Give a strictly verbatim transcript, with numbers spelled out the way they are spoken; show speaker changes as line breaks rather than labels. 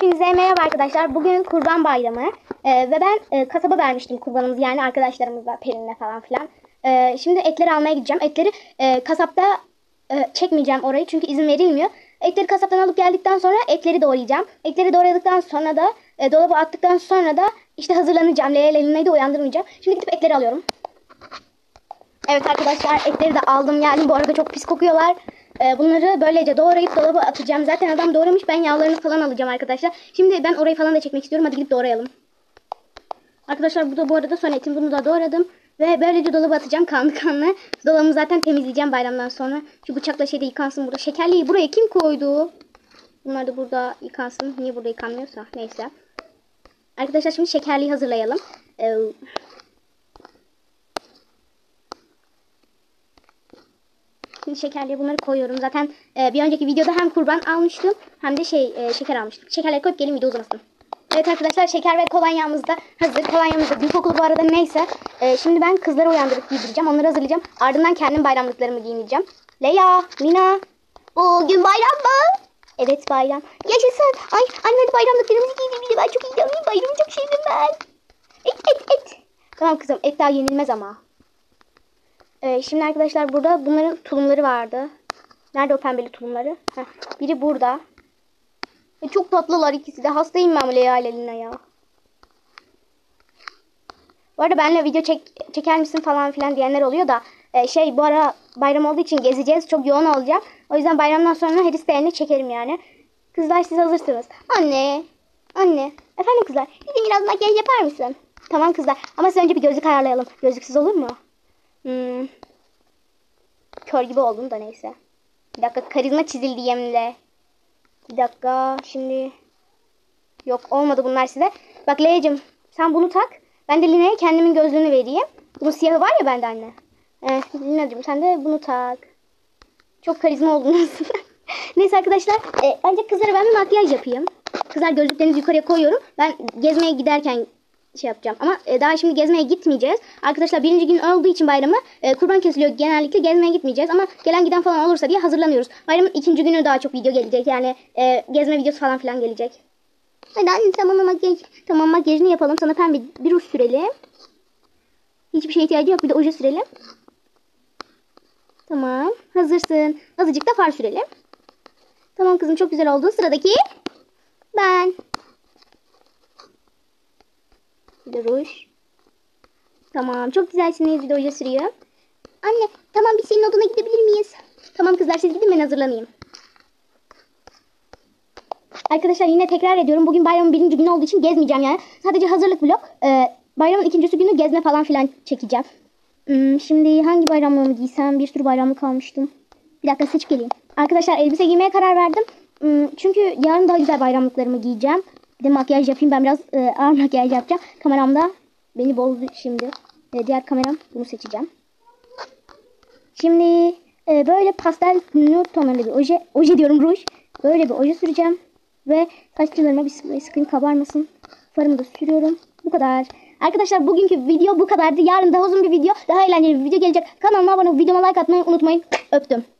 Hepinize merhaba arkadaşlar. Bugün Kurban Bayramı ee, ve ben e, kasaba vermiştim kurbanımızı, yani arkadaşlarımızla, Pelin'le falan filan. Ee, şimdi etleri almaya gideceğim. Etleri e, kasapta e, çekmeyeceğim orayı çünkü izin verilmiyor. Etleri kasaptan alıp geldikten sonra etleri doğrayacağım. Etleri doğradıktan sonra da e, dolaba attıktan sonra da işte hazırlanacağım. Leyla'yı Lina'yı da uyandırmayacağım. Şimdi gidip etleri alıyorum. Evet arkadaşlar, etleri de aldım geldim. Bu arada çok pis kokuyorlar. Ee, bunları böylece doğrayıp dolaba atacağım. Zaten adam doğramış, ben yağlarını falan alacağım arkadaşlar. Şimdi ben orayı falan da çekmek istiyorum. Hadi gidip doğrayalım. Arkadaşlar bu da bu arada son etim. Bunu da doğradım. Ve böylece dolaba atacağım kanlı kanlı. Dolabımı zaten temizleyeceğim bayramdan sonra. Şu bıçakla şeyde yıkansın burada. Şekerliği buraya kim koydu? Bunlar da burada yıkansın. Niye burada yıkanmıyorsa. Neyse. Arkadaşlar şimdi şekerliği hazırlayalım. Ee, Şimdi şekerliğe bunları koyuyorum. Zaten e, bir önceki videoda hem kurban almıştım hem de şey e, şeker almıştım. Şekerleri koyup gelin, video uzamasın. Evet arkadaşlar, şeker ve kolonyamız da hazır. Kolonyamız da gül kokulu bu arada, neyse. E, şimdi ben kızları uyandırıp giydireceğim. Onları hazırlayacağım. Ardından kendim bayramlıklarımı giyineceğim. Leya, Mina. Bugün bayram mı? Evet bayram. Yaşasın. Ay anne, hadi bayramlıklarımızı giydir. Ben çok heyecanlıyım. Bayramı çok sevdim ben. Et et et. Tamam kızım, et daha yenilmez ama. Ee, şimdi arkadaşlar burada bunların tulumları vardı. Nerede o pembeli tulumları? Heh, biri burada. E, çok tatlılar ikisi de. Hastayım ben Leya ile Lina ya. Bu arada benimle video çek, çeker misin falan filan diyenler oluyor da. E, şey bu ara bayram olduğu için gezeceğiz. Çok yoğun olacağım. O yüzden bayramdan sonra her isteğini çekerim yani. Kızlar siz hazırsınız. Anne. Anne. Efendim kızlar. Bizim biraz makyaj yapar mısın? Tamam kızlar. Ama siz önce bir gözlük ayarlayalım. Gözlüksüz olur mu? Hmm. Kör gibi oldum da neyse. Bir dakika, karizma çizildi yeminle. Bir dakika şimdi. Yok, olmadı bunlar size. Bak Leğecim, sen bunu tak. Ben de Lina'ya kendimin gözlüğünü vereyim. Bunun siyahı var ya bende anne. Ee, Lina'cığım sen de bunu tak. Çok karizma oldunuz. Neyse arkadaşlar, e, bence kızlara ben bir makyaj yapayım. Kızlar gözlüklerinizi yukarıya koyuyorum. Ben gezmeye giderken şey yapacağım ama e, daha şimdi gezmeye gitmeyeceğiz. Arkadaşlar birinci gün olduğu için bayramı e, kurban kesiliyor, genellikle gezmeye gitmeyeceğiz ama gelen giden falan olursa diye hazırlanıyoruz. Bayramın ikinci günü daha çok video gelecek, yani e, gezme videosu falan filan gelecek. Hadi anne tamam, makyaj, tamam makyajını yapalım, sana pembe bir ruj sürelim. Hiçbir şeye ihtiyacı yok, bir de oje sürelim. Tamam, hazırsın. Azıcık da far sürelim. Tamam kızım, çok güzel oldu. Sıradaki ben. Bir de ruj. Tamam, çok güzelsiniz. Bir de oje sürüyor. Anne tamam, biz senin odana gidebilir miyiz? Tamam kızlar, siz gidin, ben hazırlanayım. Arkadaşlar yine tekrar ediyorum. Bugün bayramın birinci günü olduğu için gezmeyeceğim yani. Sadece hazırlık vlog. Ee, bayramın ikincisi günü gezme falan filan çekeceğim. Hmm, şimdi hangi bayramlığımı giysem? Bir sürü bayramlık almıştım. Bir dakika seçip geleyim. Arkadaşlar elbise giymeye karar verdim. Hmm, çünkü yarın daha güzel bayramlıklarımı giyeceğim. Bir de makyaj yapayım. Ben biraz e, ağır makyaj yapacağım. Kameram da beni bozdu şimdi. E, diğer kameram, bunu seçeceğim. Şimdi e, böyle pastel nude tonlarında bir oje, oje diyorum ruj. Böyle bir oje süreceğim. Ve saçlarıma bir sprey sıkayım, kabarmasın. Farımı da sürüyorum. Bu kadar. Arkadaşlar bugünkü video bu kadardı. Yarın daha uzun bir video, daha eğlenceli bir video gelecek. Kanalıma abone olup videoma like atmayı unutmayın. Öptüm.